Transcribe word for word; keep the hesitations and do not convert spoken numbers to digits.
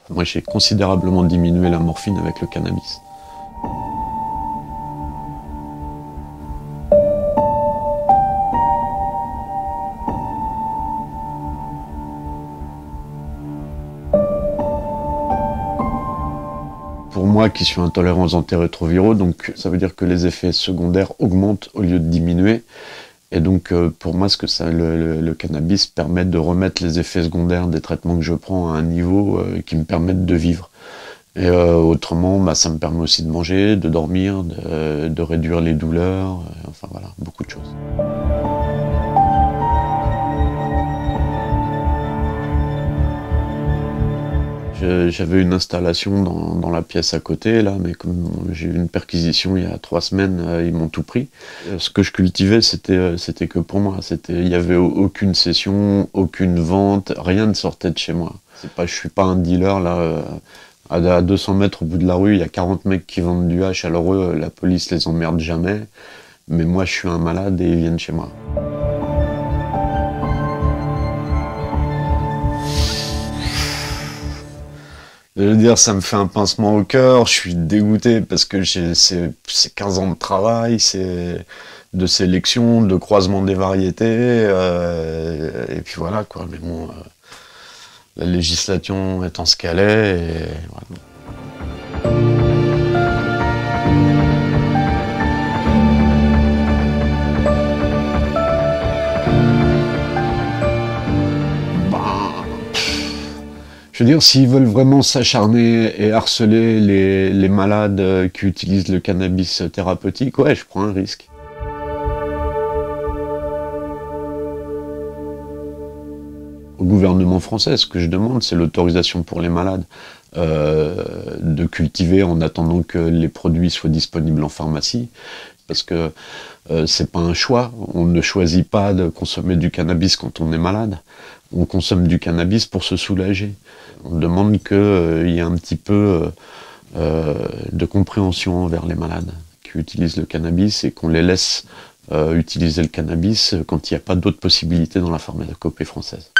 Moi, j'ai considérablement diminué la morphine avec le cannabis. Pour moi qui suis intolérant aux antirétroviraux, donc ça veut dire que les effets secondaires augmentent au lieu de diminuer. Et donc euh, pour moi, ce que ça, le, le, le cannabis permet de remettre les effets secondaires des traitements que je prends à un niveau euh, qui me permettent de vivre. Et euh, autrement, bah, ça me permet aussi de manger, de dormir, de, de réduire les douleurs, euh, enfin voilà, beaucoup de choses. J'avais une installation dans, dans la pièce à côté, là, mais comme j'ai eu une perquisition il y a trois semaines, euh, ils m'ont tout pris. Euh, ce que je cultivais, c'était euh, c'était que pour moi. Il n'y avait aucune session, aucune vente, rien ne sortait de chez moi. C'est pas, je suis pas un dealer, là. Euh, à deux cents mètres au bout de la rue, il y a quarante mecs qui vendent du hache, alors eux, la police les emmerde jamais. Mais moi, je suis un malade et ils viennent chez moi. Je veux dire, ça me fait un pincement au cœur, je suis dégoûté parce que c'est quinze ans de travail, c'est de sélection, de croisement des variétés, euh, et puis voilà quoi. Mais bon, euh, la législation étant ce qu'elle est, et voilà. Je veux dire, s'ils veulent vraiment s'acharner et harceler les, les malades qui utilisent le cannabis thérapeutique, ouais, je prends un risque. Au gouvernement français, ce que je demande, c'est l'autorisation pour les malades euh, de cultiver en attendant que les produits soient disponibles en pharmacie. Parce que euh, c'est pas un choix, on ne choisit pas de consommer du cannabis quand on est malade, on consomme du cannabis pour se soulager. On demande qu'il euh, y ait un petit peu euh, de compréhension envers les malades qui utilisent le cannabis et qu'on les laisse euh, utiliser le cannabis quand il n'y a pas d'autres possibilités dans la pharmacopée française.